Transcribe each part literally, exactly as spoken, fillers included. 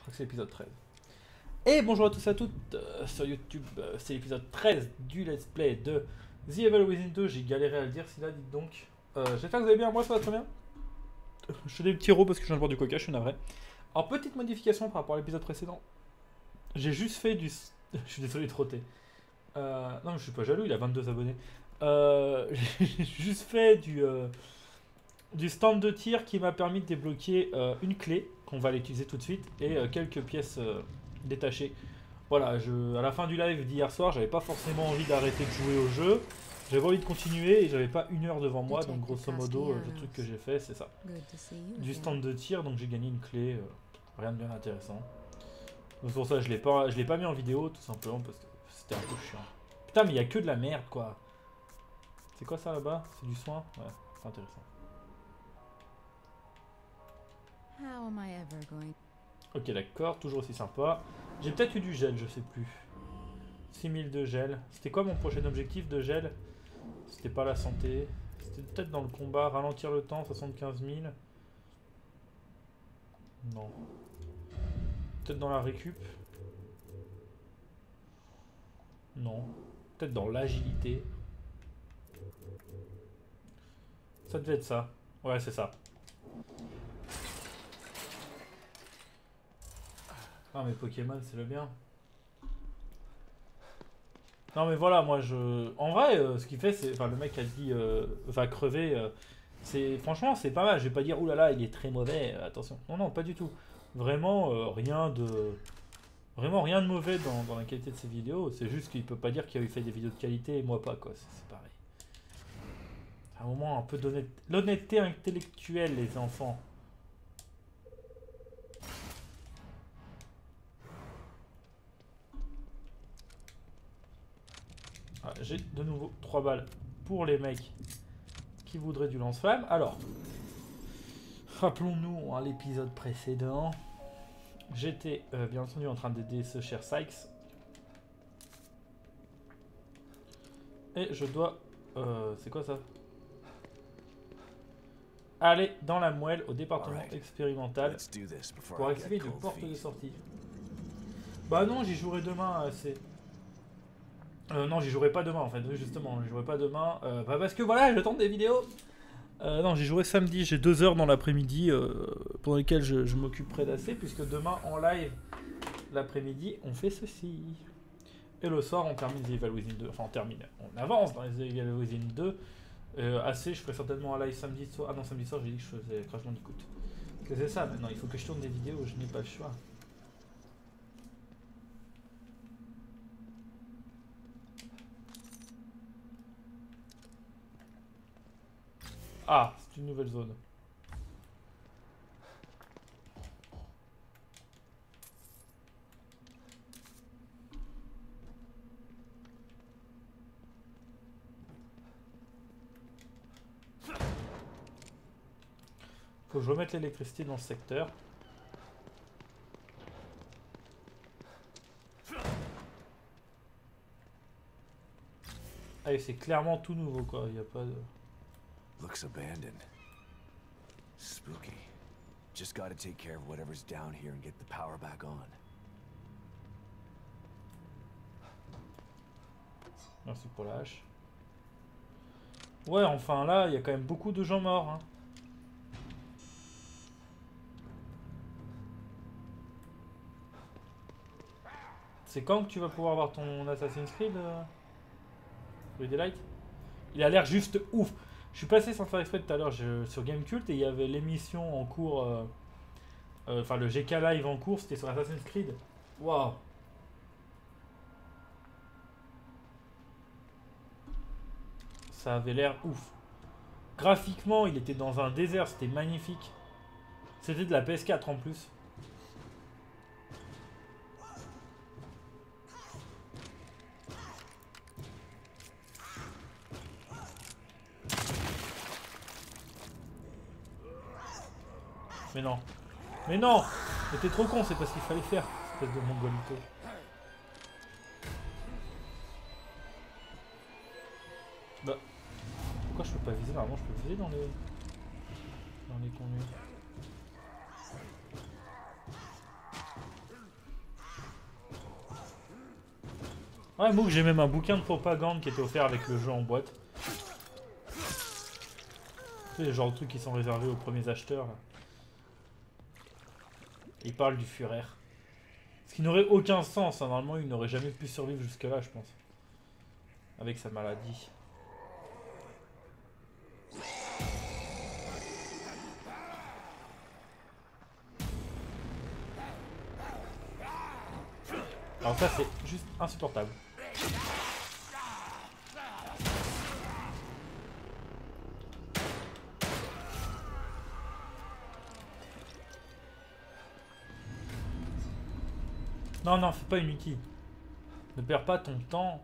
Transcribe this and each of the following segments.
Je crois que c'est l'épisode treize. Et bonjour à tous et à toutes euh, sur YouTube, euh, c'est l'épisode treize du let's play de The Evil Within deux. J'ai galéré à le dire, si là, dites donc. Euh, J'espère que vous allez bien, moi ça va très bien. Je fais des petits rots parce que je viens de boire du coca, je suis navré. Alors, petite modification par rapport à l'épisode précédent. J'ai juste fait du. Je suis désolé de trotter. Euh, non, mais je suis pas jaloux, il a vingt-deux abonnés. Euh, J'ai juste fait du. Euh, du stand de tir qui m'a permis de débloquer euh, une clé qu'on va l'utiliser tout de suite et euh, quelques pièces euh, détachées. Voilà, je, à la fin du live d'hier soir, j'avais pas forcément envie d'arrêter de jouer au jeu. J'avais envie de continuer et j'avais pas une heure devant moi, donc grosso modo, euh, le truc que j'ai fait, c'est ça. Du stand de tir, donc j'ai gagné une clé, euh, rien de bien intéressant. Donc pour ça, je l'ai pas, je l'ai pas mis en vidéo, tout simplement parce que c'était un peu chiant. Putain, mais il y a que de la merde, quoi. C'est quoi ça là-bas? C'est du soin? Ouais, c'est intéressant. How am I ever going? Ok, d'accord, toujours aussi sympa. J'ai peut-être eu du gel, je sais plus. six mille de gel. C'était quoi mon prochain objectif de gel? C'était pas la santé. C'était peut-être dans le combat. Ralentir le temps, soixante-quinze mille. Non. Peut-être dans la récup. Non. Peut-être dans l'agilité. Ça devait être ça. Ouais, c'est ça. Ah, mais Pokémon, c'est le bien. Non, mais voilà, moi, je... En vrai, euh, ce qu'il fait, c'est... Enfin, le mec a dit euh, va crever. Euh, c'est... Franchement, c'est pas mal. Je vais pas dire, oulala, il est très mauvais, euh, attention. Non, non, pas du tout. Vraiment, euh, rien de... Vraiment rien de mauvais dans, dans la qualité de ses vidéos. C'est juste qu'il peut pas dire qu'il a fait des vidéos de qualité et moi pas, quoi. C'est, c'est pareil. À un moment, un peu d'honnêteté... L'honnêteté intellectuelle, les enfants. Ah, j'ai de nouveau trois balles pour les mecs qui voudraient du lance-flamme. Alors, rappelons-nous à l'épisode précédent, j'étais euh, bien entendu en train d'aider ce cher Sykes. Et je dois... Euh, c'est quoi ça? Aller dans la moelle au département expérimental pour activer une porte de sortie. Bah non, j'y jouerai demain, c'est... Euh, non, j'y jouerai pas demain en fait, justement, j'y jouerai pas demain. Euh, bah parce que voilà, je tente des vidéos. Euh, non, j'y jouerai samedi, j'ai deux heures dans l'après-midi euh, pendant lesquelles je, je m'occuperai d'assez, puisque demain en live, l'après-midi, on fait ceci. Et le soir, on termine The Evil Within deux. Enfin, on termine, on avance dans les The Evil Within deux. Euh, assez, je ferai certainement un live samedi soir. Ah non, samedi soir, j'ai dit que je faisais Crash Bandicoot. Parce que c'est ça maintenant, il faut que je tourne des vidéos, je n'ai pas le choix. Ah, c'est une nouvelle zone. Faut que je remette l'électricité dans ce secteur. Ah, et c'est clairement tout nouveau quoi, il n'y a pas de... Looks abandoned. Spooky. Just gotta take care of whatever's down here and get the power back on. Merci pour la hache. Ouais, enfin là, il y a quand même beaucoup de gens morts. Hein. C'est quand que tu vas pouvoir avoir ton Assassin's Creed euh... le Daylight? Il a l'air juste ouf. Je suis passé sans faire exprès tout à l'heure sur Gamecult et il y avait l'émission en cours, euh, euh, enfin le G K Live en cours, c'était sur Assassin's Creed. Waouh. Ça avait l'air ouf. Graphiquement, il était dans un désert, c'était magnifique. C'était de la P S quatre en plus. Mais non. Mais non. Mais t'es trop con, c'est parce qu'il fallait faire, espèce de mongolito. Bah. Pourquoi je peux pas viser? Normalement je peux viser dans les... Dans les conduits. Ouais, Mook, j'ai même un bouquin de propagande qui était offert avec le jeu en boîte. C'est le genre de trucs qui sont réservés aux premiers acheteurs. Là. Il parle du Führer. Ce qui n'aurait aucun sens, hein. Normalement il n'aurait jamais pu survivre jusque là je pense. Avec sa maladie. Alors ça c'est juste insupportable. Non, non, fais pas une Unity. Ne perds pas ton temps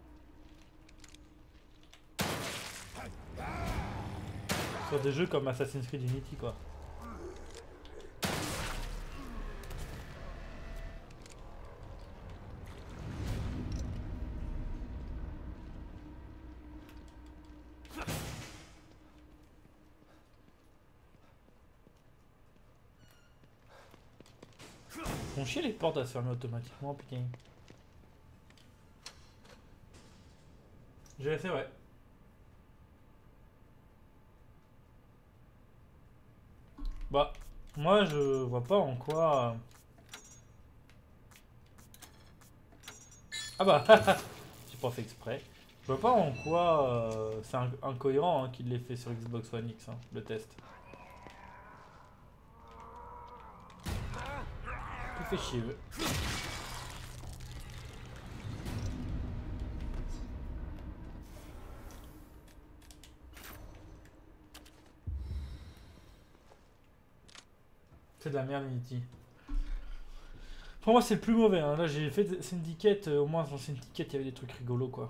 sur des jeux comme Assassin's Creed Unity, quoi. Font chier les portes à se fermer automatiquement, putain. J'ai laissé, ouais. Bah, moi je vois pas en quoi... Ah bah, j'ai pas fait exprès. Je vois pas en quoi euh, c'est in incohérent hein, qu'il l'ait fait sur Xbox One X, hein, le test. Tout fait chier, eux. C'est de la merde, Unity. Pour moi, c'est le plus mauvais. Hein. Là, j'ai fait Syndicate. Euh, au moins, dans Syndicate, il y avait des trucs rigolos, quoi.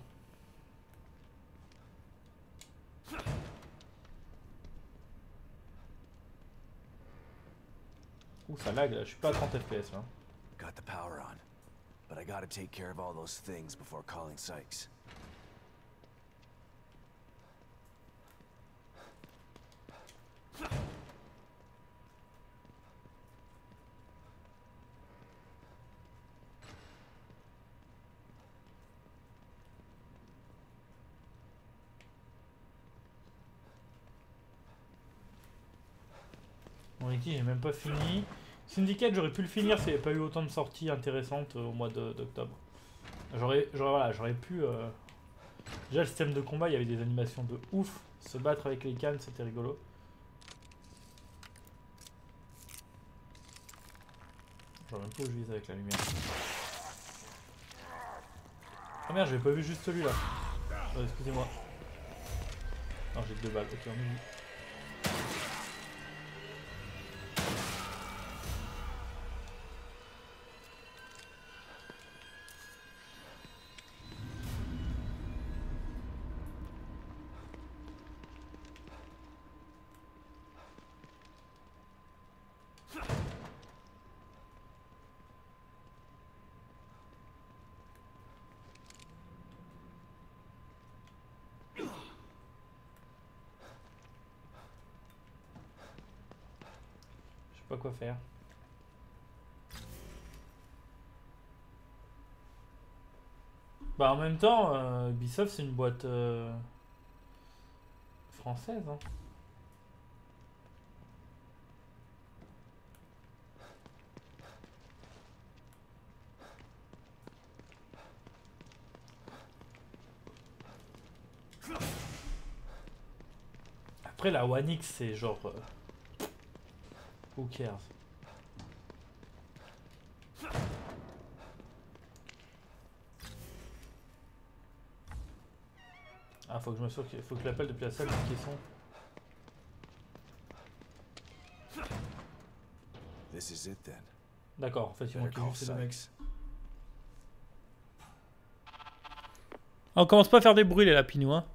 Ouh, ça lag là. Je suis pas à trente F P S là. Got the power on, but I gotta take care of all those things before calling Sykes. Bon, Unity, j'ai même pas fini. Syndicate, j'aurais pu le finir s'il n'y avait pas eu autant de sorties intéressantes euh, au mois d'octobre. J'aurais voilà, j'aurais pu... Euh... Déjà, le système de combat, il y avait des animations de ouf. Se battre avec les cannes, c'était rigolo. J'aurais même pas où je vise avec la lumière. Ah merde, j'avais pas vu juste celui-là. Oh, excusez-moi. Non, j'ai que deux balles. Ok, on oublie. Pas quoi faire. Bah en même temps, euh, Ubisoft c'est une boîte euh, française. Hein. Après la One X c'est genre... Euh, who cares? Ah, faut que je me souvienne, faut que je l'appelle depuis la salle de caisson. This is it then. D'accord, en fait il manquait juste ces deux mecs. Ah, on commence pas à faire des bruits les lapinous, hein.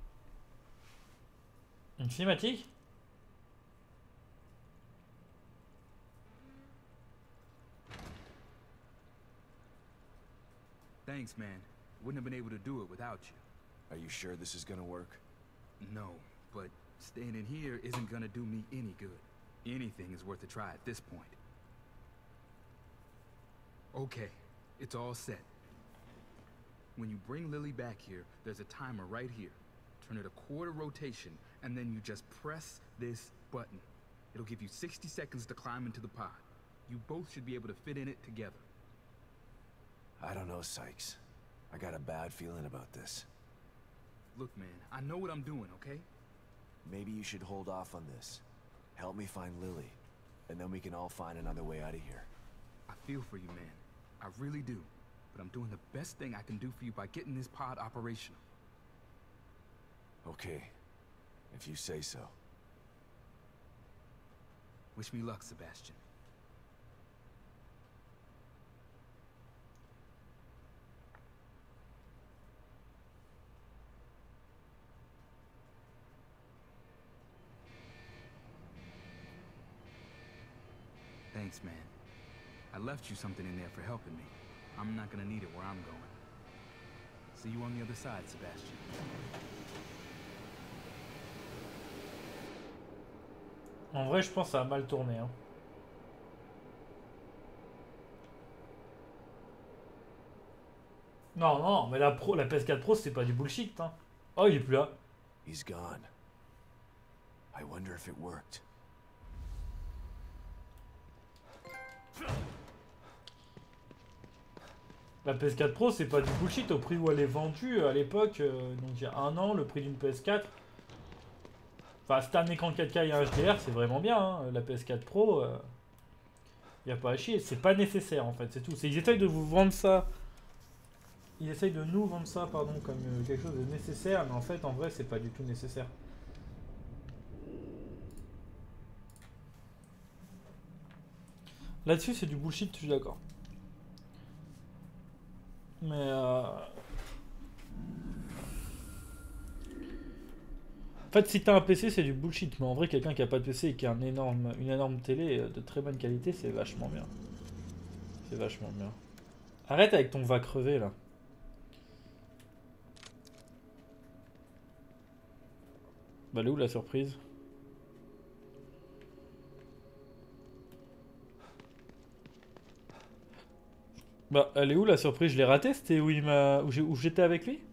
Une cinématique? Thanks, man. Wouldn't have been able to do it without you. Are you sure this is gonna work? No, but staying in here isn't gonna do me any good. Anything is worth a try at this point. Okay, it's all set. When you bring Lily back here, there's a timer right here. Turn it a quarter rotation, and then you just press this button. It'll give you sixty seconds to climb into the pod. You both should be able to fit in it together. I don't know, Sykes. I got a bad feeling about this. Look, man, I know what I'm doing, okay? Maybe you should hold off on this. Help me find Lily, and then we can all find another way out of here. I feel for you, man. I really do. But I'm doing the best thing I can do for you by getting this pod operational. Okay, if you say so. Wish me luck, Sebastian. Thanks, man. I left you something in there for helping me. I'm not gonna need it where I'm going. See you on the other side, Sebastian. En vrai, je pense que ça a mal tourné. Hein. Non, non, mais la, Pro, la P S quatre Pro, c'est pas du bullshit. Hein. Oh, il est plus là. He's gone. I wonder if it worked. La P S quatre Pro, c'est pas du bullshit au prix où elle est vendue à l'époque. Euh, donc il y a un an, le prix d'une P S quatre. Enfin, c'est un écran quatre K et un H D R, c'est vraiment bien. Hein. La P S quatre Pro, il euh, n'y a pas à chier. C'est pas nécessaire en fait, c'est tout. Ils essayent de vous vendre ça. Ils essayent de nous vendre ça, pardon, comme euh, quelque chose de nécessaire. Mais en fait, en vrai, c'est pas du tout nécessaire. Là-dessus, c'est du bullshit, je suis d'accord. Mais euh... en fait, si t'as un P C, c'est du bullshit. Mais en vrai, quelqu'un qui a pas de P C et qui a un énorme, une énorme télé de très bonne qualité, c'est vachement bien. C'est vachement bien. Arrête avec ton va crever là. Bah, elle est où la surprise? Bah, elle est où la surprise? Je l'ai raté, c'était où il m'a, où j'étais avec lui?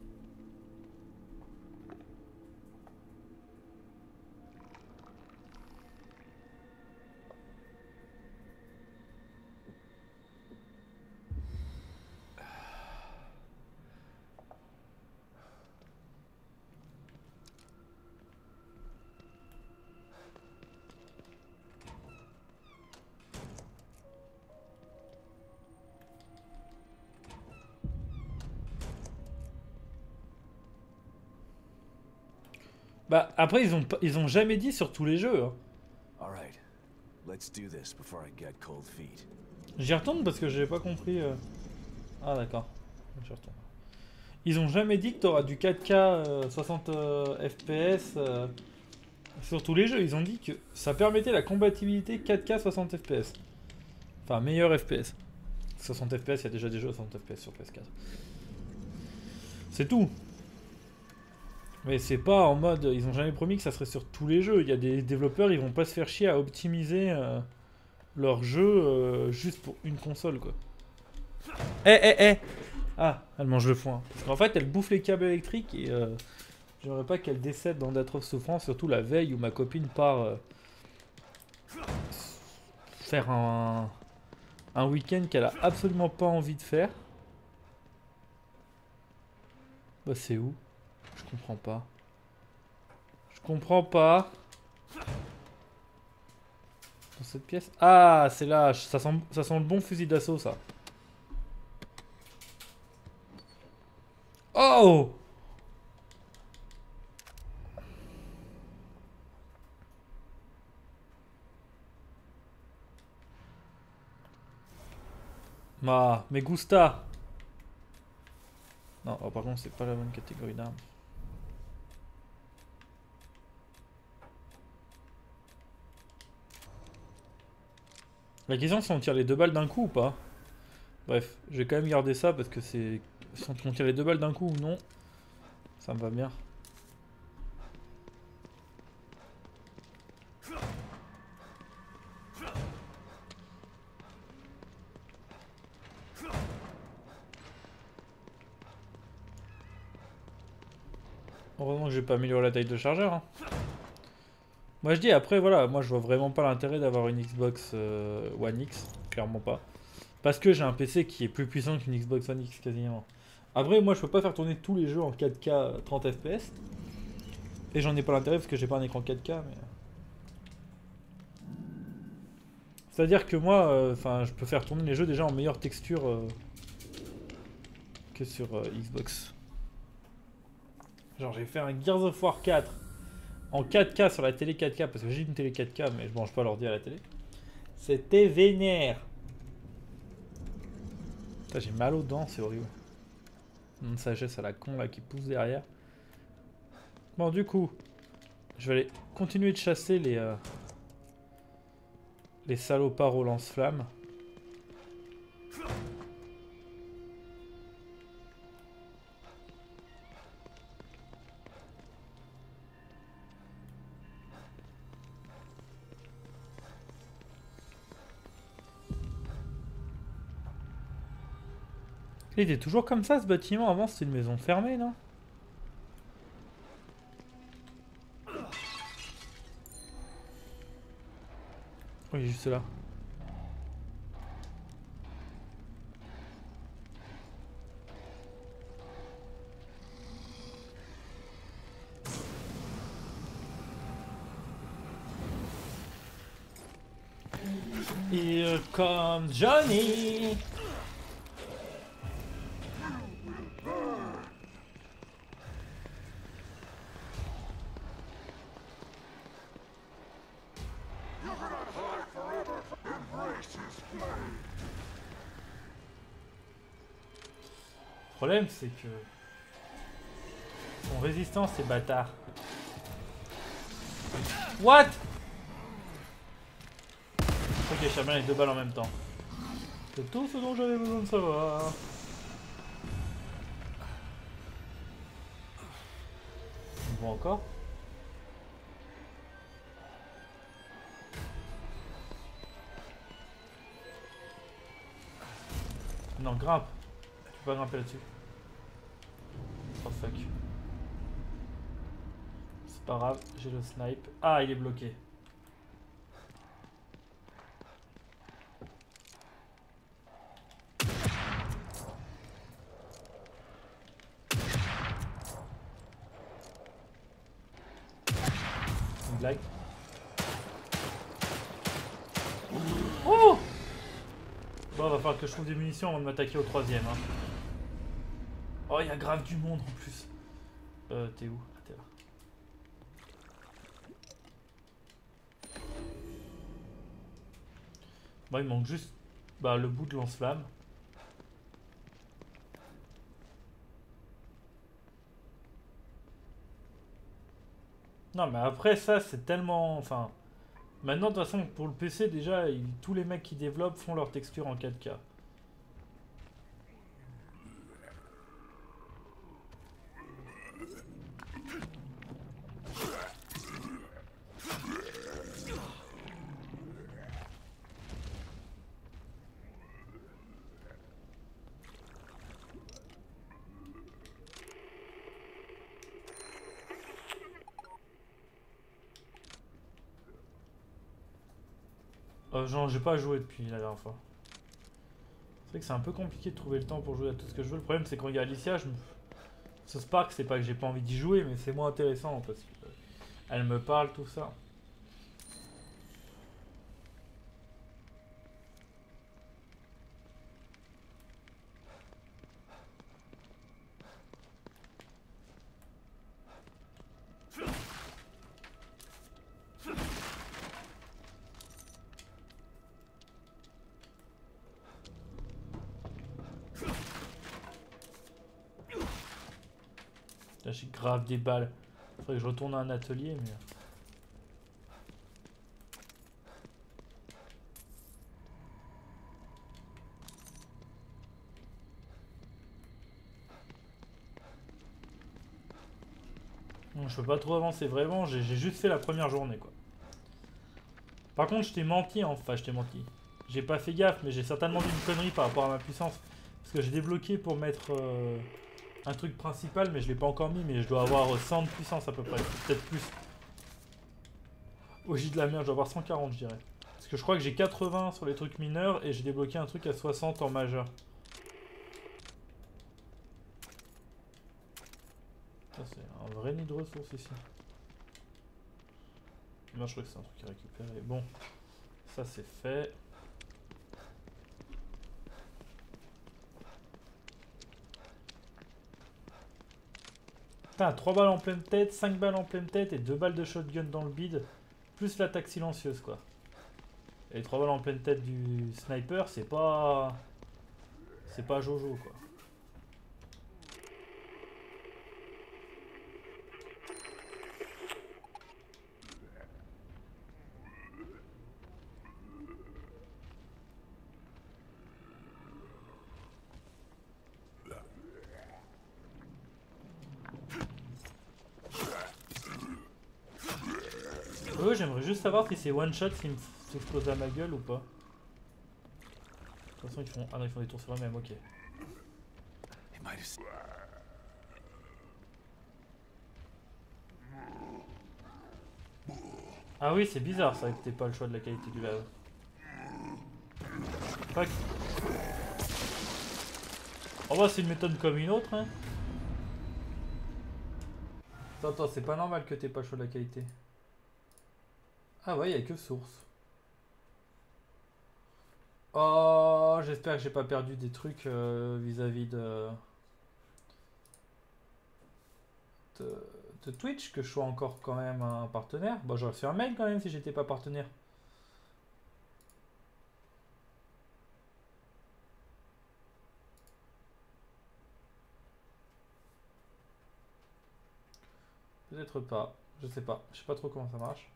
Bah après ils ont ils ont jamais dit sur tous les jeux. Hein. Alright. Let's do this before I get cold feet. J'y retourne parce que j'ai pas compris. Euh... Ah d'accord. J'y retourne. Ils ont jamais dit que t'auras du quatre K euh, soixante euh, F P S euh, sur tous les jeux. Ils ont dit que ça permettait la compatibilité quatre K soixante F P S. Enfin meilleur F P S. soixante F P S, il y a déjà des jeux à soixante F P S sur P S quatre. C'est tout. Mais c'est pas en mode, ils ont jamais promis que ça serait sur tous les jeux. Il y a des développeurs, ils vont pas se faire chier à optimiser euh, leur jeu euh, juste pour une console quoi. Eh eh eh Ah, elle mange le foin. Parce qu'en fait, elle bouffe les câbles électriques et euh, j'aimerais pas qu'elle décède dans d'atroces souffrances, surtout la veille où ma copine part euh, faire un, un week-end qu'elle a absolument pas envie de faire. Bah c'est où? Je comprends pas. Je comprends pas. Dans cette pièce. Ah, c'est là. Ça sent, ça sent le bon fusil d'assaut, ça. Oh! Ma, me gusta. Non, oh, par contre, c'est pas la bonne catégorie d'armes. La question c'est on tire les deux balles d'un coup ou pas? Bref, je vais quand même garder ça parce que c'est... Si on tire les deux balles d'un coup ou non, ça me va bien. Heureusement que j'ai pas amélioré la taille de chargeur. Hein. Moi je dis après voilà, moi je vois vraiment pas l'intérêt d'avoir une Xbox euh, One X, clairement pas. Parce que j'ai un P C qui est plus puissant qu'une Xbox One X quasiment. Après moi je peux pas faire tourner tous les jeux en quatre K trente F P S. Et j'en ai pas l'intérêt parce que j'ai pas un écran quatre K mais... C'est-à-dire que moi, enfin, euh, je peux faire tourner les jeux déjà en meilleure texture euh, que sur euh, Xbox. Genre j'ai fait un Gears of War quatre en quatre K sur la télé quatre K parce que j'ai une télé quatre K mais je branche pas l'ordi à la télé. C'était vénère. J'ai mal aux dents, c'est horrible. Une sagesse à la con là qui pousse derrière. Bon du coup, je vais aller continuer de chasser les euh, les salopards au lance-flammes. Il était toujours comme ça ce bâtiment, avant c'était une maison fermée, non? Oui, juste là. Here comes Johnny. Le problème c'est que son résistance est bâtard. What? Ok, je tire bien les deux balles en même temps. C'est tout ce dont j'avais besoin de savoir. On voit encore. Non, grimpe. Tu peux pas grimper là-dessus. Oh fuck. C'est pas grave, j'ai le snipe. Ah, il est bloqué. Une blague. Oh! Bon, va falloir que je trouve des munitions avant de m'attaquer au troisième. Hein. Oh, il y a grave du monde en plus. Euh, t'es où? Ah, t'es là. Bon, il manque juste bah, le bout de lance-flamme. Non, mais après ça, c'est tellement... Enfin... Maintenant, de toute façon, pour le P C, déjà, il... tous les mecs qui développent font leur texture en quatre K. Euh, genre, j'ai pas joué depuis la dernière fois. C'est vrai que c'est un peu compliqué de trouver le temps pour jouer à tout ce que je veux. Le problème, c'est quand il y a Alicia, je me... ce Spark, c'est pas que j'ai pas envie d'y jouer, mais c'est moins intéressant parce qu'elle me parle, tout ça. Là, j'ai grave des balles. Faudrait que je retourne à un atelier, mais... Non, je peux pas trop avancer, vraiment, j'ai juste fait la première journée, quoi. Par contre, je t'ai menti, hein. Enfin, je t'ai menti. J'ai pas fait gaffe, mais j'ai certainement dit une connerie par rapport à ma puissance. Parce que j'ai débloqué pour mettre... Euh... un truc principal, mais je l'ai pas encore mis, mais je dois avoir cent de puissance à peu près, peut-être plus. Au J de la merde, je dois avoir cent quarante, je dirais. Parce que je crois que j'ai quatre-vingts sur les trucs mineurs et j'ai débloqué un truc à soixante en majeur. Ça, c'est un vrai nid de ressources ici. Moi, je crois que c'est un truc à récupérer. Bon, ça c'est fait. Putain, trois balles en pleine tête, cinq balles en pleine tête et deux balles de shotgun dans le bide. Plus l'attaque silencieuse, quoi. Et les trois balles en pleine tête du sniper, c'est pas... C'est pas Jojo, quoi. Euh, j'aimerais juste savoir si c'est one shot s'ils me s'explosent à ma gueule ou pas. De toute façon, ils font... Ah non, ils font des tours sur eux-mêmes, ok. Ah oui, c'est bizarre ça que t'aies pas le choix de la qualité du lave. Fuck. Oh bah c'est une méthode comme une autre, hein. Attends, attends, c'est pas normal que t'aies pas le choix de la qualité. Ah ouais, y'a que source. Oh, j'espère que j'ai pas perdu des trucs vis-à-vis -vis de... de... de Twitch, que je sois encore quand même un partenaire. Bon, j'aurais fait un mail quand même si j'étais pas partenaire. Peut-être pas, je sais pas, je sais pas trop comment ça marche.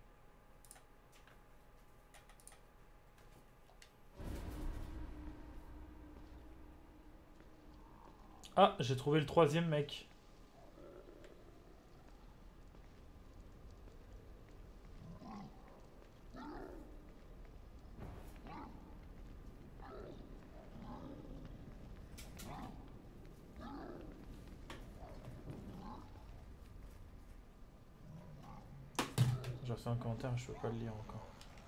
Ah, j'ai trouvé le troisième mec. J'ai reçu un commentaire, mais je peux pas le lire encore.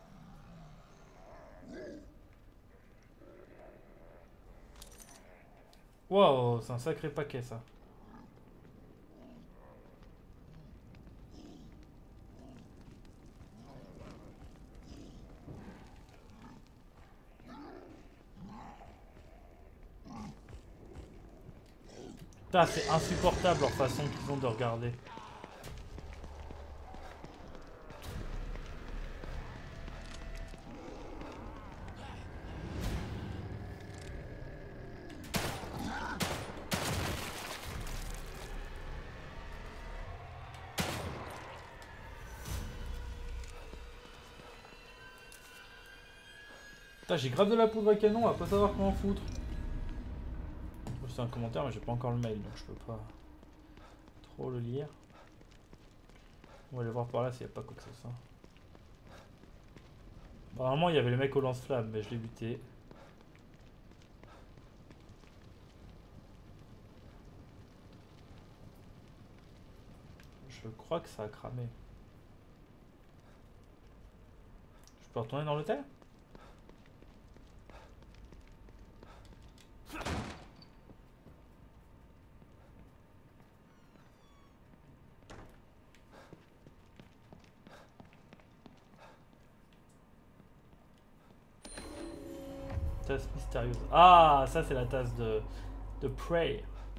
Wow, c'est un sacré paquet ça. Putain, c'est insupportable leur façon qu'ils ont de regarder. J'ai grave de la poudre à canon, à pas savoir comment foutre. C'est un commentaire, mais j'ai pas encore le mail, donc je peux pas trop le lire. On va aller voir par là s'il n'y a pas quoi que ce soit. Normalement, il y avait le mec au lance-flamme, mais je l'ai buté. Je crois que ça a cramé. Je peux retourner dans l'hôtel ? Tasse mystérieuse. Ah, ça c'est la tasse de, de Prey.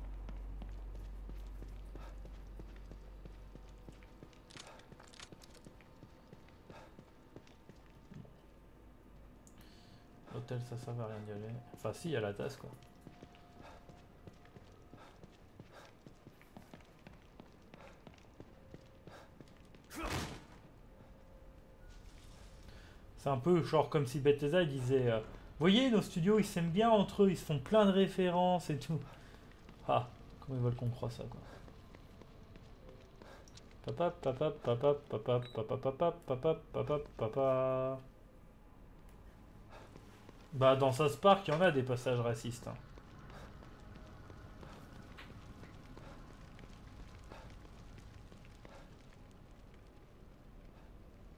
L'hôtel, ça, ça va rien y aller. Enfin, si, il y a la tasse quoi. C'est un peu genre comme si Bethesda il disait euh, voyez, nos studios ils s'aiment bien entre eux, ils se font plein de références et tout. Ah, comment ils veulent qu'on croit ça quoi. Papa, papa, papa, papa, papa, papa, papa, papa, papa. Bah dans South Park, il y en a des passages racistes. Hein.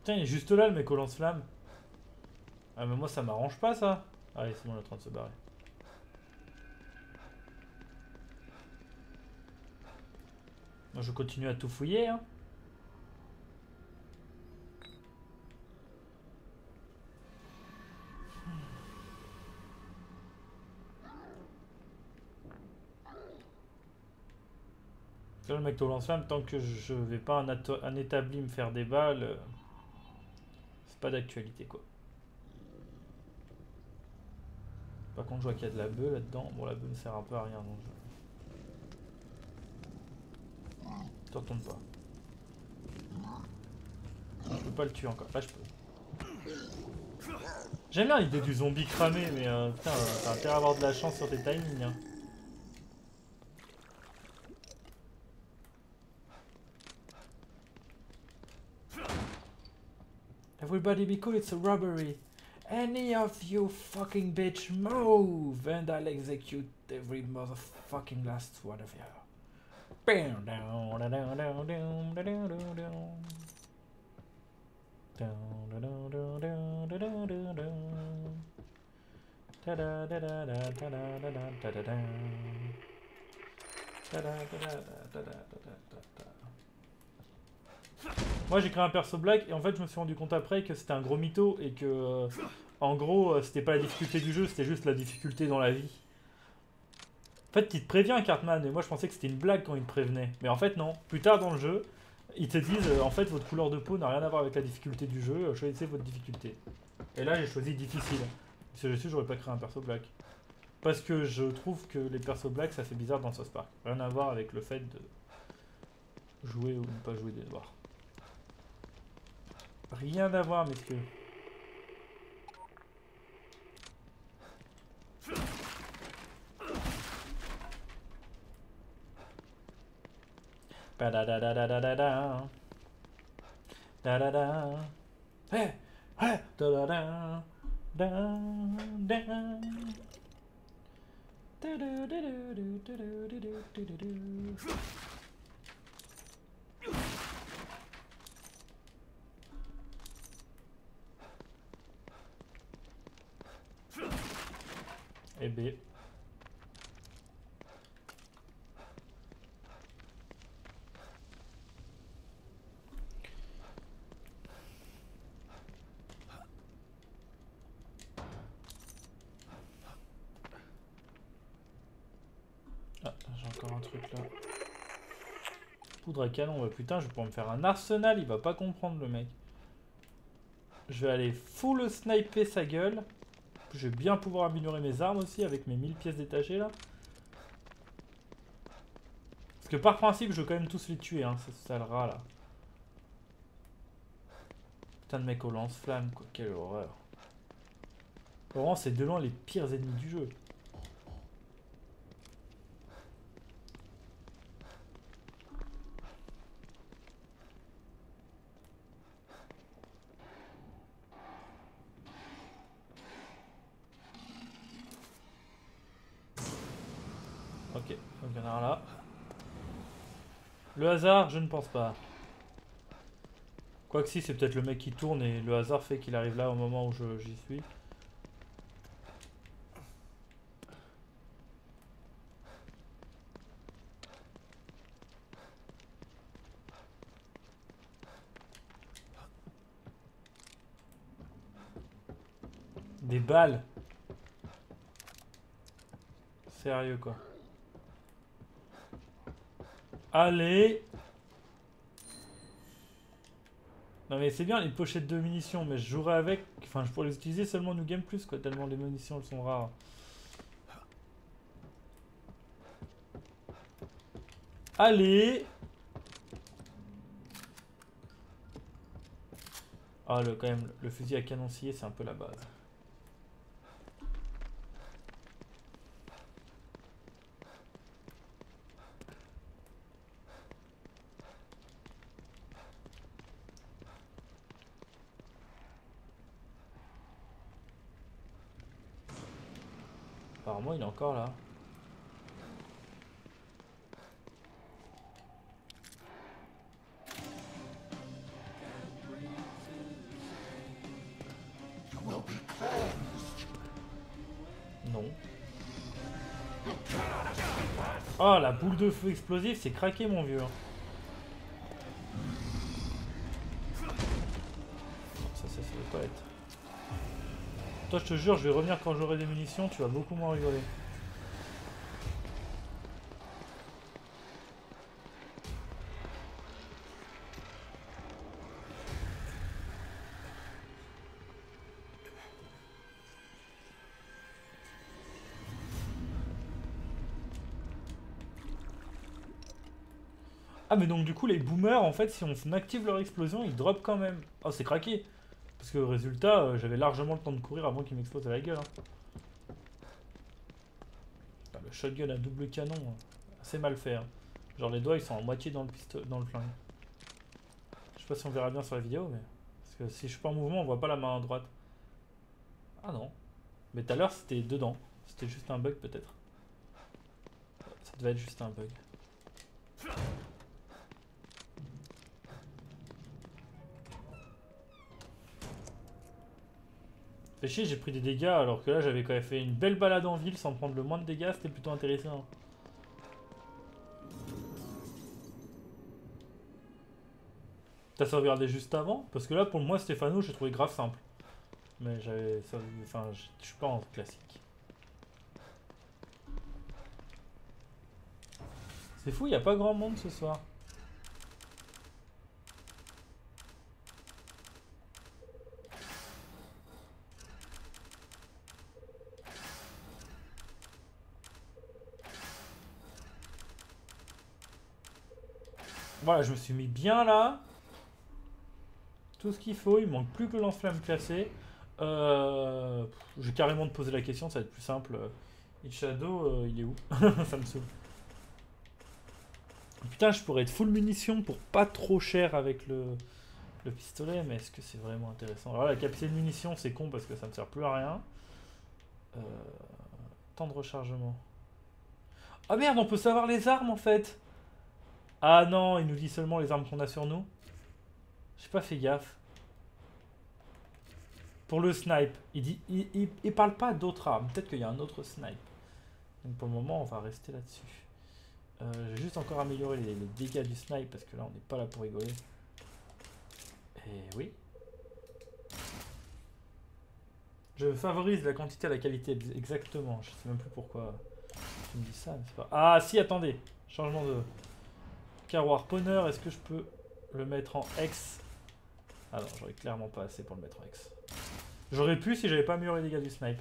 Putain, il est juste là le mec au lance-flamme. Ah mais moi ça m'arrange pas ça. Allez, c'est bon, il est en train de se barrer. Moi je continue à tout fouiller hein. Là, le mec au lance-flamme, tant que je vais pas un, un établi me faire des balles, euh, c'est pas d'actualité quoi. Par contre, je vois qu'il y a de la bœuf là-dedans. Bon, la bœuf ne sert un peu à rien dans le jeu. Tu retournes pas. Je peux pas le tuer encore. Là, je peux. J'aime bien l'idée du zombie cramé, mais euh, putain, euh, t'as intérêt à avoir de la chance sur tes timings. Hein. Everybody be cool, it's a robbery. Any of you fucking bitch move and I'll execute every motherfucking last one of you. Bam, down, down, down, down, down, down, down, down. Down, down, down, down, down, down, down. Da da da da da da da da da da da. Da da da da da da da da da. Moi j'ai créé un perso black et en fait je me suis rendu compte après que c'était un gros mytho et que euh, en gros euh, c'était pas la difficulté du jeu, c'était juste la difficulté dans la vie. En fait il te prévient Cartman et moi je pensais que c'était une blague quand il te prévenait. Mais en fait non, plus tard dans le jeu, ils te disent euh, en fait votre couleur de peau n'a rien à voir avec la difficulté du jeu, euh, choisissez votre difficulté. Et là j'ai choisi difficile. Si je suis j'aurais pas créé un perso black. Parce que je trouve que les persos black ça fait bizarre dans South Park. Rien à voir avec le fait de jouer ou ne pas jouer des noirs. Rien à voir, messieurs. Da da da da da da da da da da da. Hey, hey, da da da da da. Da da da da da da da da da. Et B. Ah, j'ai encore un truc là. Poudre à canon, bah putain, je vais pouvoir me faire un arsenal, il va pas comprendre le mec. Je vais aller full sniper sa gueule. Je vais bien pouvoir améliorer mes armes aussi avec mes mille pièces détachées là. Parce que par principe, je veux quand même tous les tuer, hein, ce sale rat là. Putain de mec au lance-flamme, quoi, quelle horreur. Vraiment, c'est de loin les pires ennemis du jeu. Ok, donc il y en a un là. Le hasard, je ne pense pas. Quoique si, c'est peut-être le mec qui tourne et le hasard fait qu'il arrive là au moment où j'y suis. Des balles. Sérieux quoi. Allez. Non mais c'est bien les pochettes de munitions, mais je jouerai avec. Enfin, je pourrais les utiliser seulement New Game Plus quoi, tellement les munitions elles sont rares. Allez. Ah le quand même le fusil à canon scié c'est un peu la base. Apparemment il est encore là. Oh, la boule de feu explosive, c'est craqué, mon vieux. Ça, ça, ça va pas être. Toi, je te jure, je vais revenir quand j'aurai des munitions, tu vas beaucoup moins rigoler. Ah mais donc du coup les boomers en fait si on active leur explosion ils drop quand même. Oh c'est craqué. Parce que résultat euh, j'avais largement le temps de courir avant qu'ils m'explosent à la gueule. Hein. Ah, le shotgun à double canon, hein. C'est mal fait. Hein. Genre les doigts ils sont en moitié dans le pistolet, dans le flingue. Je sais pas si on verra bien sur la vidéo mais... Parce que si je suis pas en mouvement on voit pas la main à droite. Ah non. Mais tout à l'heure c'était dedans. C'était juste un bug peut-être. Ça devait être juste un bug. Fait chier, j'ai pris des dégâts alors que là j'avais quand même fait une belle balade en ville sans prendre le moins de dégâts, c'était plutôt intéressant. T'as sauvegardé juste avant? Parce que là pour moi Stéphano j'ai trouvé grave simple. Mais j'avais... Enfin je suis pas en classique. C'est fou, il a pas grand monde ce soir. Voilà, je me suis mis bien là. Tout ce qu'il faut, il manque plus que le lance-flamme classé. Euh, je vais carrément te poser la question, ça va être plus simple. Hit Shadow, euh, il est où? Ça me saoule. Putain, je pourrais être full munitions pour pas trop cher avec le, le pistolet, mais est-ce que c'est vraiment intéressant? Alors là, la capacité de munitions, c'est con parce que ça ne sert plus à rien. Euh, temps de rechargement. Ah merde, on peut savoir les armes en fait! Ah non, il nous dit seulement les armes qu'on a sur nous. J'ai pas fait gaffe. Pour le snipe, il dit, il, il, il parle pas d'autres armes. Peut-être qu'il y a un autre snipe. Donc pour le moment, on va rester là-dessus. Euh, J'ai juste encore amélioré les, les dégâts du snipe parce que là, on n'est pas là pour rigoler. Et oui. Je favorise la quantité à la qualité, exactement. Je sais même plus pourquoi tu me dis ça. Mais pas... Ah si, attendez. Changement de... Carreau harponneur, est-ce que je peux le mettre en X? Ah non, j'aurais clairement pas assez pour le mettre en X. J'aurais pu si j'avais pas amélioré les dégâts du snipe.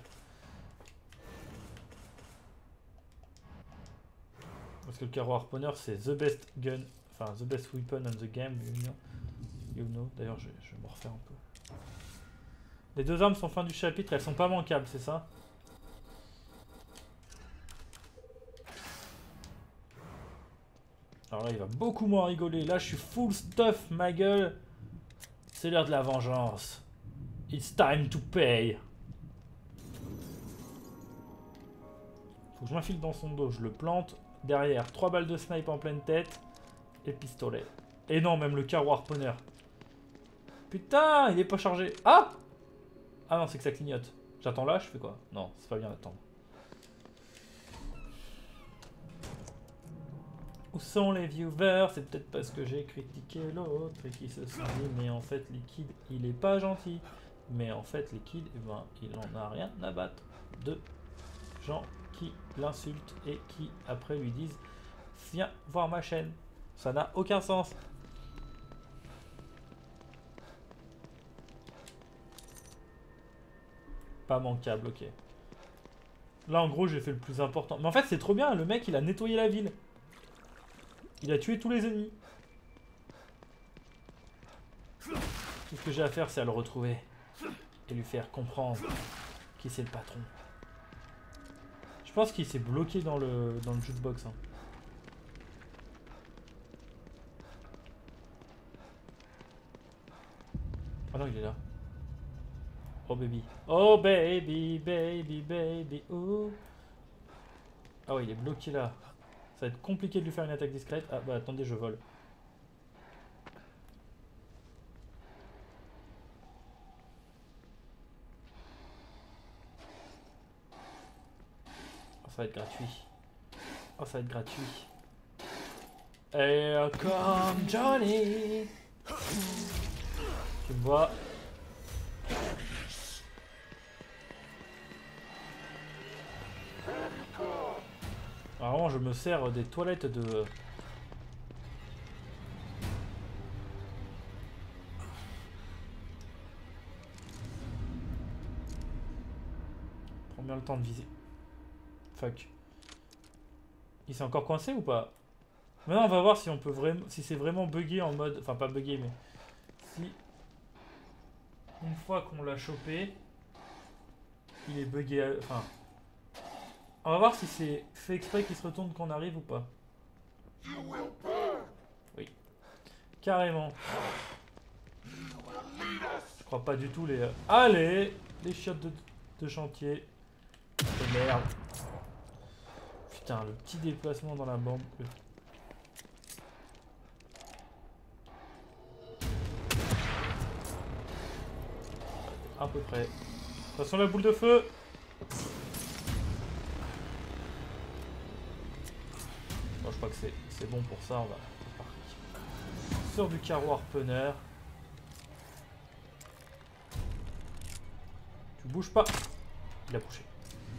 Parce que le carreau harponneur c'est the best gun, enfin the best weapon on the game, you know. You know. D'ailleurs, je, je vais me refaire un peu. Les deux armes sont fin du chapitre, elles sont pas manquables, c'est ça? Alors là, il va beaucoup moins rigoler. Là, je suis full stuff, ma gueule. C'est l'heure de la vengeance. It's time to pay. Faut que je m'infile dans son dos. Je le plante. Derrière, trois balles de snipe en pleine tête. Et pistolet. Et non, même le carreau harponneur. Putain, il est pas chargé. Ah! Ah non, c'est que ça clignote. J'attends là, je fais quoi? Non, c'est pas bien d'attendre. Où sont les viewers? C'est peut-être parce que j'ai critiqué l'autre et qui se sont dit mais en fait Liquid il est pas gentil. Mais en fait Liquid, eh ben, il en a rien à battre de gens qui l'insultent et qui après lui disent viens voir ma chaîne. Ça n'a aucun sens. Pas manquable, ok. Là en gros j'ai fait le plus important. Mais en fait c'est trop bien, le mec il a nettoyé la ville. Il a tué tous les ennemis. Tout ce que j'ai à faire, c'est à le retrouver. Et lui faire comprendre qui c'est le patron. Je pense qu'il s'est bloqué dans le, dans le jukebox. Hein. Ah non, il est là. Oh baby. Oh baby, baby, baby, oh. Ah ouais, il est bloqué là. Ça va être compliqué de lui faire une attaque discrète. Ah bah attendez, je vole. Oh, ça va être gratuit. Oh, ça va être gratuit. Here come Johnny. Tu me vois. Alors, vraiment, je me sers des toilettes de... Prends bien le temps de viser. Fuck. Il s'est encore coincé ou pas? Maintenant on va voir si on peut vraiment, si c'est vraiment buggé en mode, enfin pas buggé mais si une fois qu'on l'a chopé, il est buggé, à... enfin on va voir si c'est fait exprès qu'il se retourne quand on arrive ou pas. Oui, carrément. Je crois pas du tout les, allez, les chiottes de, de chantier. Oh, merde. Putain, le petit déplacement dans la bande. À peu près. Attention la boule de feu. Bon, je crois que c'est bon pour ça. On va partir sur du carreau harponneur. Tu bouges pas. Il a bougé.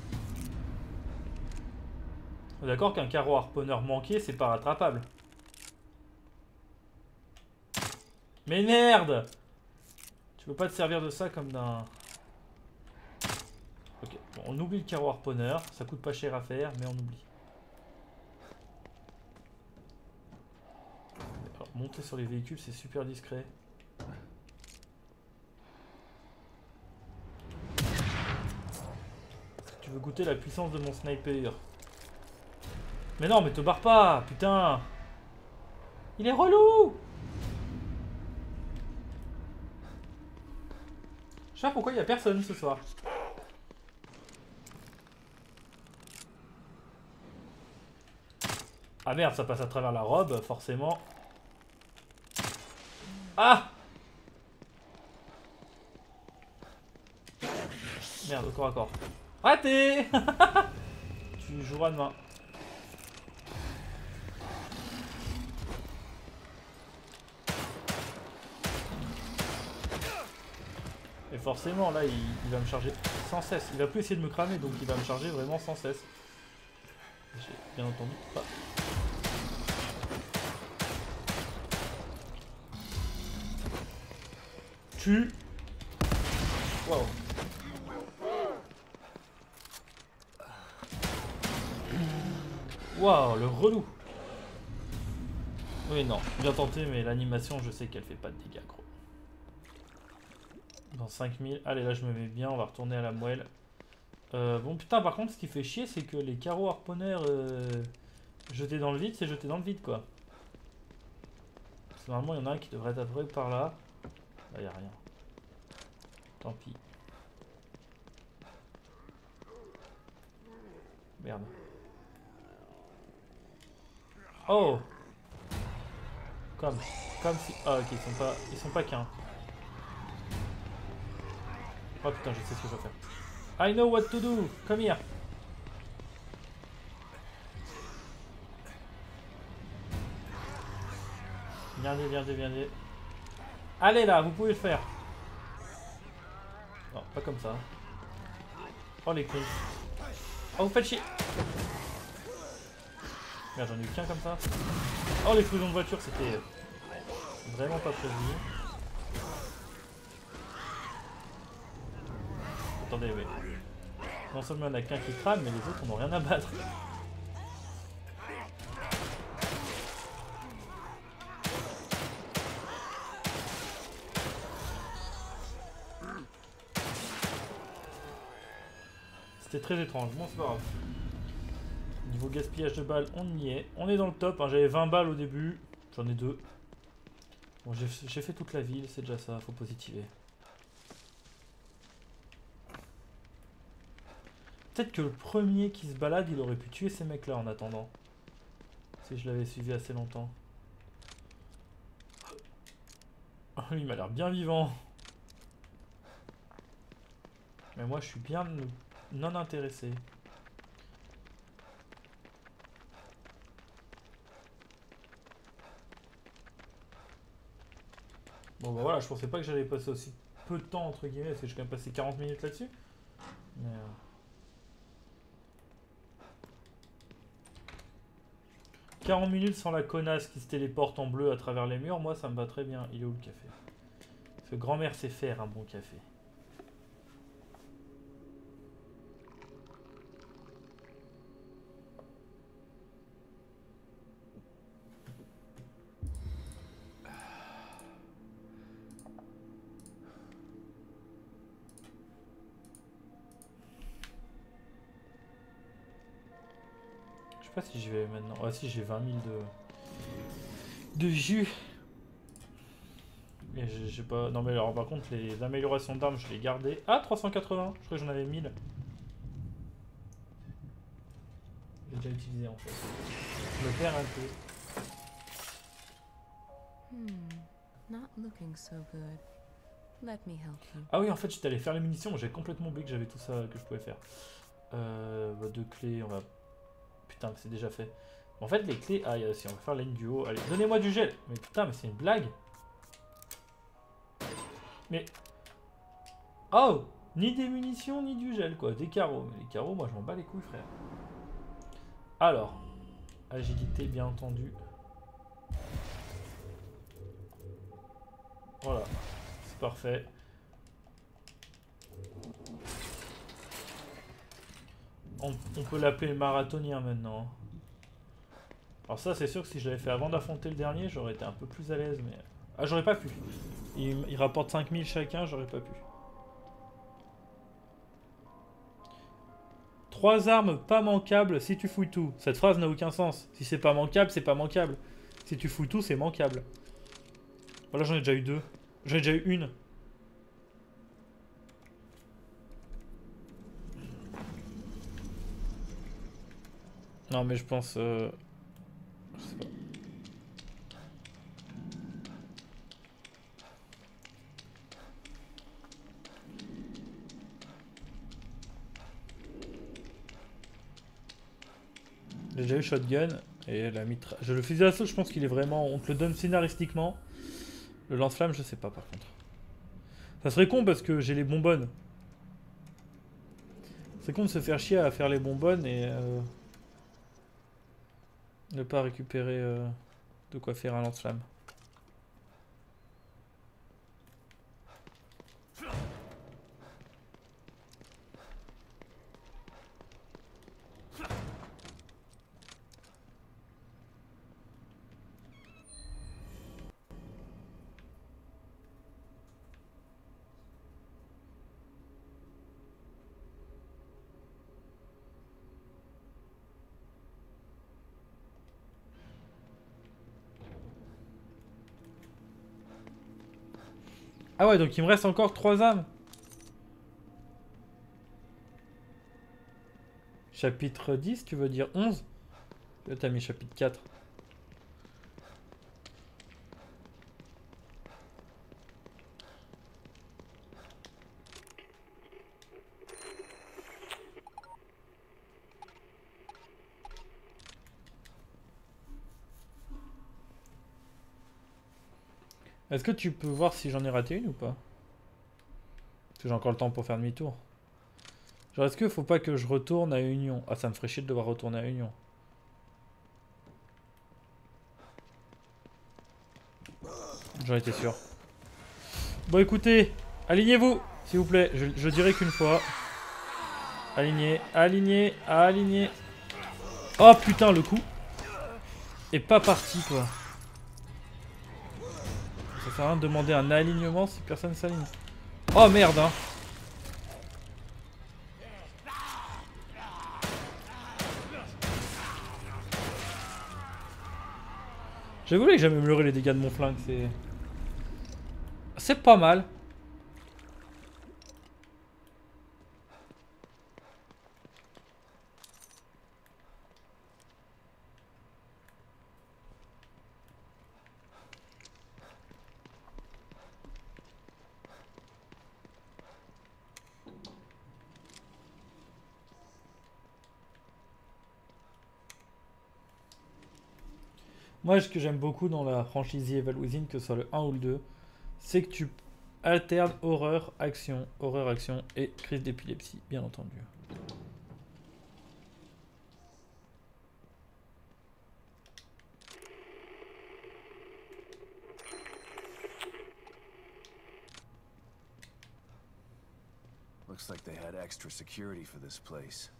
D'accord qu'un carreau harponneur manqué, c'est pas rattrapable. Mais merde! Tu peux pas te servir de ça comme d'un... Ok, bon, on oublie le carreau harponneur. Ça coûte pas cher à faire, mais on oublie. Alors, monter sur les véhicules, c'est super discret. Tu veux goûter la puissance de mon sniper? Mais non, mais te barre pas, putain! Il est relou! Je sais pas pourquoi il y a personne ce soir. Ah merde, ça passe à travers la robe, forcément. Ah! Merde, au corps à corps. Raté! Tu joueras demain. Et forcément, là, il, il va me charger sans cesse. Il va plus essayer de me cramer, donc il va me charger vraiment sans cesse. J'ai bien entendu pas. Tu. Wow. Waouh, le relou. Oui, non, bien tenté, mais l'animation, je sais qu'elle fait pas de dégâts, gros. Dans cinq mille. Allez, là, je me mets bien. On va retourner à la moelle. Euh, bon, putain, par contre, ce qui fait chier, c'est que les carreaux harponneurs euh, jetés dans le vide, c'est jeté dans le vide, quoi. Parce que normalement, il y en a un qui devrait être à peu près par là. Là, il n'y a rien. Tant pis. Merde. Oh! Comme. Comme si... Ah, ok, ils sont pas... Ils sont pas qu'un. Oh putain, je sais ce que je dois faire. I know what to do. Come here. Viendez, viendez, viendez. Allez là, vous pouvez le faire. Non, pas comme ça. Oh les cons. Oh, vous faites chier. Merde, j'en ai eu qu'un comme ça. Oh, l'explosion de voiture, c'était vraiment pas prévu. Attendez, mais... Non seulement il y en a qu'un qui crame, mais les autres n'ont rien à battre. C'était très étrange, bon c'est pas grave. Niveau gaspillage de balles, on y est. On est dans le top, hein. J'avais vingt balles au début, j'en ai deux. Bon, j'ai fait toute la ville, c'est déjà ça, faut positiver. Peut-être que le premier qui se balade, il aurait pu tuer ces mecs-là en attendant. Si je l'avais suivi assez longtemps. Oh, lui, il m'a l'air bien vivant. Mais moi, je suis bien non intéressé. Bon bah voilà, je pensais pas que j'allais passer aussi peu de temps entre guillemets, parce que j'ai quand même passé quarante minutes là-dessus. Mais... Euh... quarante minutes sans la connasse qui se téléporte en bleu à travers les murs, moi ça me va très bien. Il est où le café? Parce que grand-mère sait faire un bon café. Je sais pas si j'y vais maintenant. Ah si, j'ai vingt mille de... de jus. Mais j'ai pas... Non mais alors par contre les améliorations d'armes je les gardées. Ah trois cent quatre-vingts, je crois que j'en avais mille. J'ai déjà utilisé en fait. Je me perds un peu. Hmm, not looking so good. Let me help you. Ah oui en fait j'étais allé faire les munitions, mais j'avais complètement oublié que j'avais tout ça que je pouvais faire. Euh, bah, deux clés, on va... Putain mais c'est déjà fait. En fait les clés... Ah si on va faire la ligne du haut. Allez, donnez-moi du gel. Mais putain mais c'est une blague. Mais... Oh! Ni des munitions, ni du gel, quoi. Des carreaux. Mais les carreaux, moi, je m'en bats les couilles, frère. Alors. Agilité, bien entendu. Voilà. C'est parfait. On, on peut l'appeler le marathonien, maintenant. Alors ça, c'est sûr que si je l'avais fait avant d'affronter le dernier, j'aurais été un peu plus à l'aise, mais... Ah, j'aurais pas pu. Il, il rapporte cinq mille chacun, j'aurais pas pu. Trois armes pas manquables si tu fouilles tout. Cette phrase n'a aucun sens. Si c'est pas manquable, c'est pas manquable. Si tu fouilles tout, c'est manquable. Voilà, j'en ai déjà eu deux. J'en ai déjà eu une. Non, mais je pense... Euh... Je sais pas. J'ai déjà eu shotgun et la mitra... Je le fusil d'assaut, je pense qu'il est vraiment... On te le donne scénaristiquement. Le lance-flamme, je sais pas par contre. Ça serait con parce que j'ai les bonbonnes. C'est con de se faire chier à faire les bonbonnes et... Euh... Ne pas récupérer euh... de quoi faire un lance-flamme. Ah ouais, donc il me reste encore trois âmes. Chapitre dix, tu veux dire onze? Là, t'as mis chapitre quatre. Est-ce que tu peux voir si j'en ai raté une ou pas? Parce que j'ai encore le temps pour faire demi-tour. Genre, est-ce qu'il faut pas que je retourne à Union? Ah, ça me ferait chier de devoir retourner à Union. J'en étais sûr. Bon, écoutez, alignez-vous, s'il vous plaît. Je, je dirais qu'une fois. Aligné, aligné, aligné. Oh putain, le coup est pas parti, quoi. Ça sert à rien de demander un alignement si personne s'aligne. Oh merde, hein. J'ai voulu que j'aime améliorer les dégâts de mon flingue, c'est... C'est pas mal. Moi, ce que j'aime beaucoup dans la franchise The Evil Within, que ce soit le un ou le deux, c'est que tu alternes horreur, action, horreur, action et crise d'épilepsie, bien entendu. Looks like they had extra security for this place.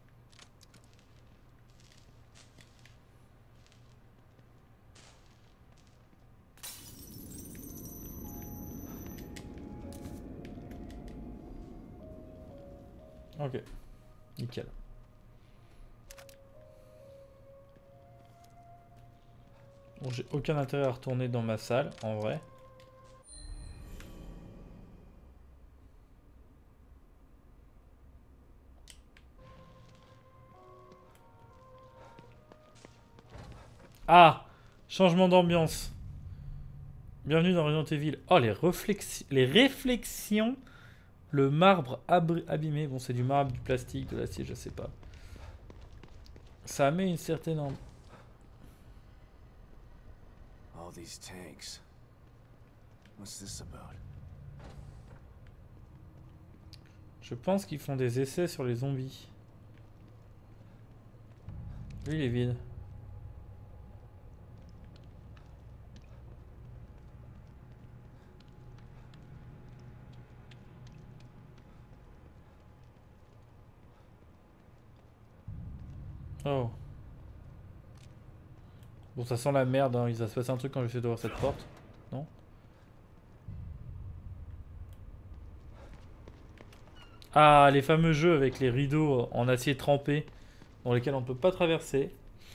Ok, nickel. Bon, j'ai aucun intérêt à retourner dans ma salle, en vrai. Ah, changement d'ambiance. Bienvenue dans Resident Evil. Oh, les, réflexi les réflexions. Le marbre abîmé. Bon, c'est du marbre, du plastique, de l'acier, je sais pas. Ça met une certaine... All these tanks. What's this about? Je pense qu'ils font des essais sur les zombies. Lui, il est vide. Oh. Bon, ça sent la merde, hein. Il va se passer un truc quand j'essaie d'ouvrir cette porte. Non? Ah, les fameux jeux avec les rideaux en acier trempé dans lesquels on ne peut pas traverser.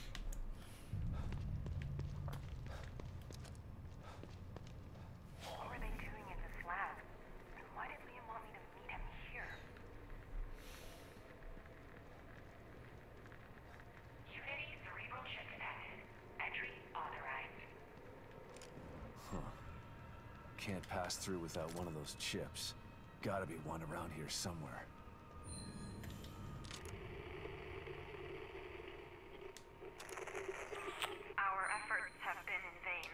Can't pass through without one of those chips. Gotta be one around here somewhere. Our efforts have been in vain.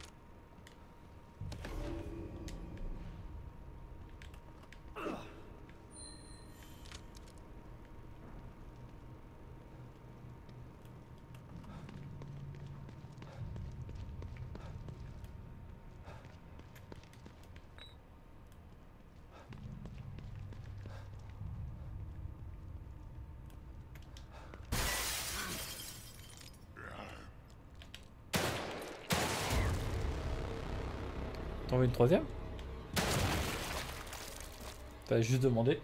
T'en veux une troisième? T'as juste demandé.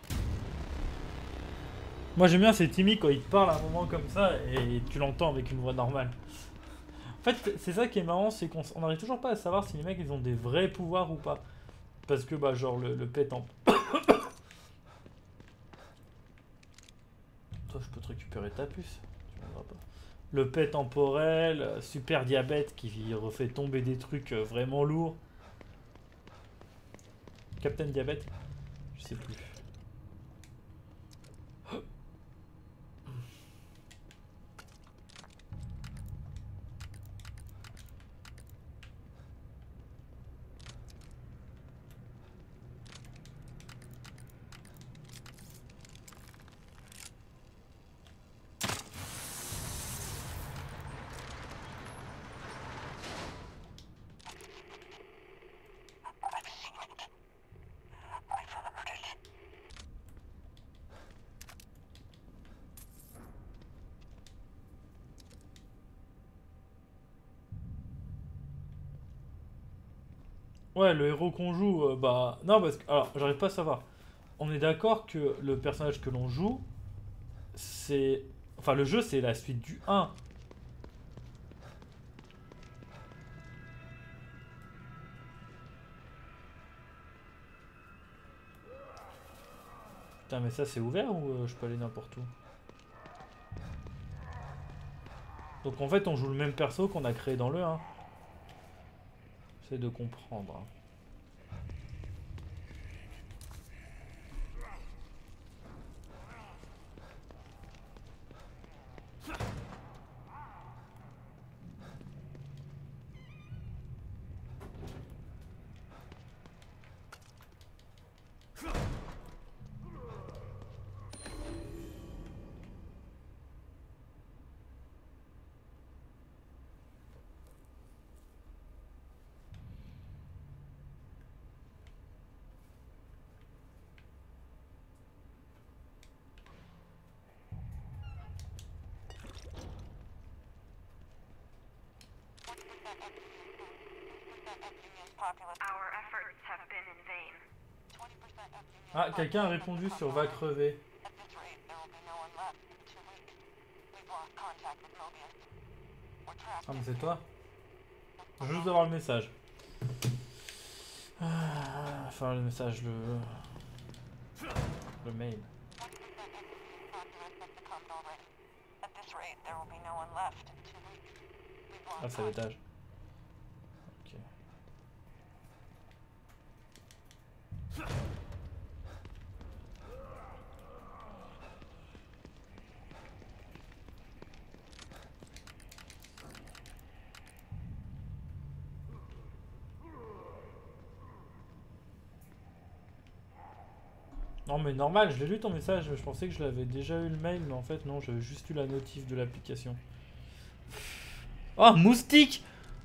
Moi j'aime bien c'est Timmy quand il te parle à un moment comme ça et tu l'entends avec une voix normale. En fait c'est ça qui est marrant, c'est qu'on n'arrive toujours pas à savoir si les mecs ils ont des vrais pouvoirs ou pas. Parce que bah genre le, le pet en... Toi je peux te récupérer ta puce. Tu m'en pas. Le pet temporel, super diabète qui refait tomber des trucs vraiment lourds. Captain Diabète, je sais plus. Ouais, le héros qu'on joue, euh, bah... Non, parce que... Alors, j'arrive pas à savoir. On est d'accord que le personnage que l'on joue, c'est... Enfin, le jeu, c'est la suite du un. Putain, mais ça, c'est ouvert ou euh, je peux aller n'importe où? Donc, en fait, on joue le même perso qu'on a créé dans le un. J'essaie de comprendre. Hein. Our efforts have been in vain. Ah, quelqu'un a répondu sur va crever. Ah, mais c'est toi? Je veux juste avoir le message. Ah, enfin, le message, le. Le mail. Ah, c'est à l'étage. Ok. Non mais normal, je l'ai lu ton message, je pensais que je l'avais déjà eu le mail, mais en fait non, j'avais juste eu la notif de l'application. Oh, moustique!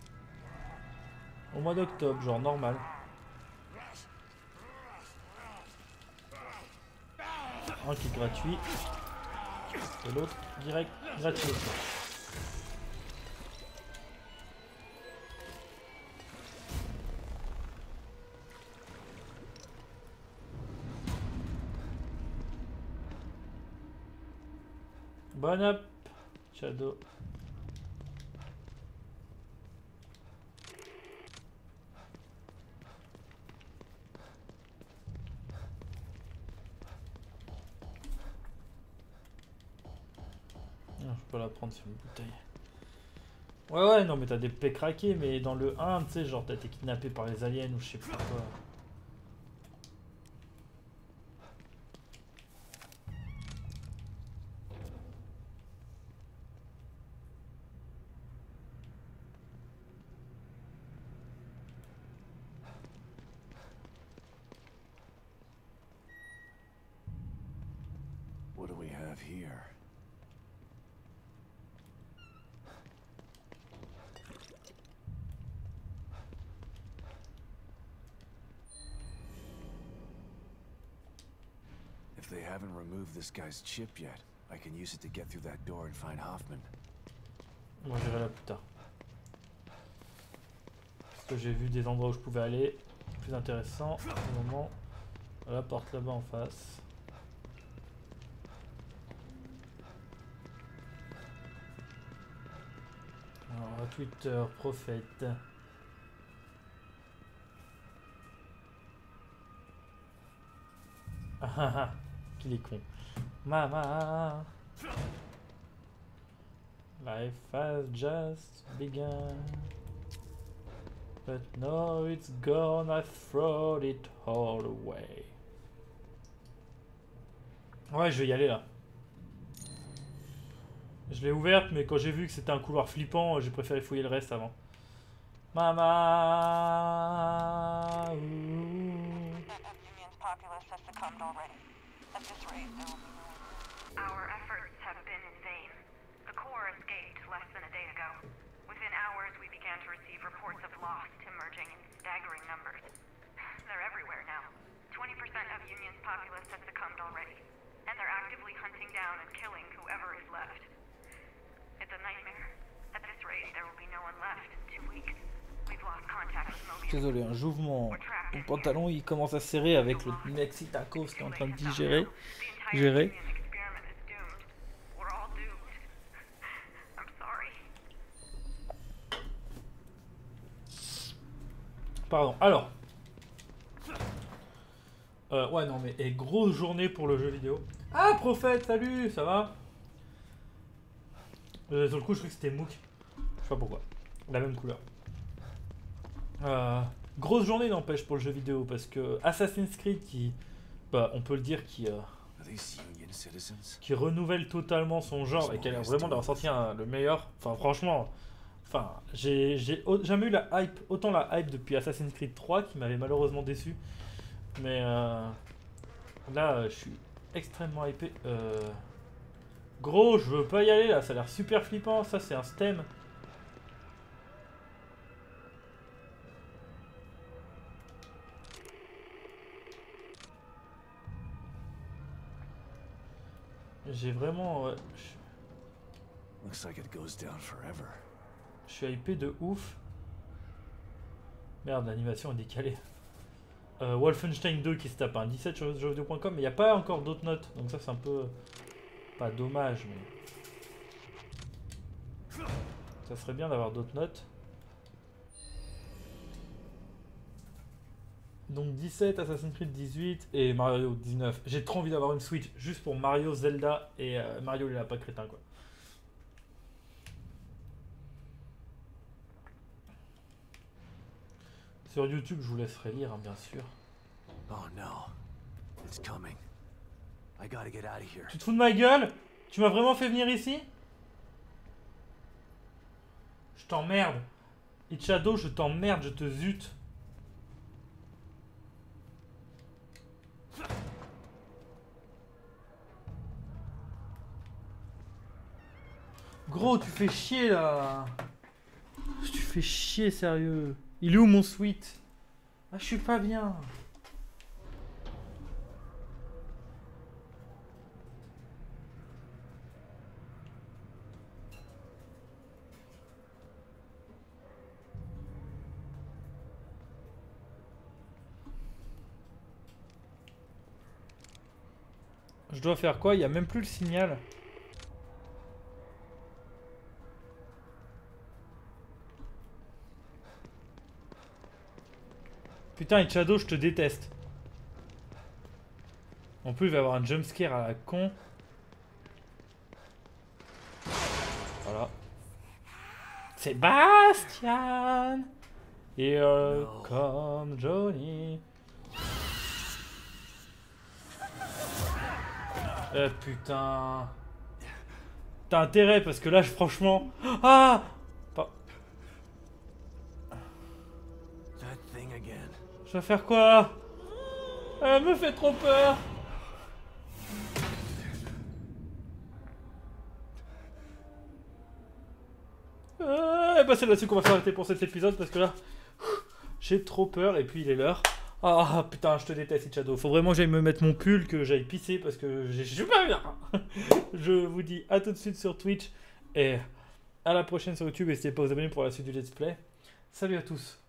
Au mois d'octobre, genre normal. Un qui est gratuit, et l'autre direct gratuit. Bon up, Shadow. Non, je peux la prendre sur une bouteille. Ouais, ouais, non, mais t'as des P craqués, mais dans le un, tu sais, genre t'as été kidnappé par les aliens ou je sais pas quoi. What do we have here? If they haven't removed this guy's chip yet, I can use it to get through that door and find Hoffman. Moi j'irai là plus tard. Parce que j'ai vu des endroits où je pouvais aller. Plus intéressant, au moment. La porte là-bas en face. Alors, Twitter, prophète. Ah ah ah, qu'il est con. Mama. Life has just begun. But now it's gone, I throw it all away. Ouais, je vais y aller là. Je l'ai ouverte, mais quand j'ai vu que c'était un couloir flippant, j'ai préféré fouiller le reste avant. Mama. Ouh. Our efforts have been in vain. The core escaped less than a day ago. Within hours, we began to receive reports of lost emerging in staggering numbers. They're everywhere now. twenty percent of Union's populace has succumbed already, and they're actively hunting down and killing whoever is left. It's a nightmare. At this rate, there will be no one left in two weeks. We've lost contact with Mobius. Désolé, hein, j'ouvre mon, mon pantalon, il commence à serrer avec le Mexi Tacos qui est en train de digérer. Gérer. Pardon, alors. Euh, ouais, non, mais et grosse journée pour le jeu vidéo. Ah, Prophète, salut, ça va? euh, Sur le coup, je croyais que c'était Mook. Je sais pas pourquoi. La même couleur. Euh, grosse journée, n'empêche, pour le jeu vidéo, parce que Assassin's Creed, qui, bah, on peut le dire, qui, euh, qui renouvelle totalement son genre et qui a l'air vraiment d'avoir sorti un, le meilleur. Enfin, franchement. Enfin, j'ai jamais eu la hype, autant la hype depuis Assassin's Creed trois qui m'avait malheureusement déçu. Mais euh, là, je suis extrêmement hypé. Euh, gros, je veux pas y aller là, ça a l'air super flippant. Ça, c'est un stem. J'ai vraiment. Ouais, je... Looks like it goes down forever. je suis hypé de ouf. Merde, l'animation est décalée. Euh, Wolfenstein deux qui se tape un dix-sept sur jeux vidéo point com, mais il n'y a pas encore d'autres notes. Donc ça c'est un peu... Pas dommage, mais... Ça serait bien d'avoir d'autres notes. Donc dix-sept, Assassin's Creed dix-huit et Mario dix-neuf. J'ai trop envie d'avoir une Switch juste pour Mario, Zelda et euh, Mario les lapins crétins quoi. Sur YouTube, je vous laisserai lire, hein, bien sûr. Oh no. It's coming. I gotta get out of here. Tu te fous de ma gueule? Tu m'as vraiment fait venir ici? Je t'emmerde. Itchado, je t'emmerde, je te zute. Gros, tu fais chier là. Tu fais chier, sérieux. Il est où mon sweat? Ah, je suis pas bien. Je dois faire quoi? Il n'y a même plus le signal. Putain, Itchado, je te déteste. En plus, il va y avoir un jumpscare à la con. Voilà. Sébastien! Here No. come Johnny. Eh putain. T'as intérêt parce que là, je, franchement... Ah! Pas... That thing again. Je vais faire quoi? Elle me fait trop peur. Euh, et bah c'est là-dessus qu'on va s'arrêter pour cet épisode parce que là, j'ai trop peur et puis il est l'heure. Ah putain, je te déteste, Itchado. Faut vraiment que j'aille me mettre mon pull, que j'aille pisser parce que je suis pas bien. Je vous dis à tout de suite sur Twitch et à la prochaine sur YouTube. N'hésitez pas à vous abonner pour la suite du let's play. Salut à tous.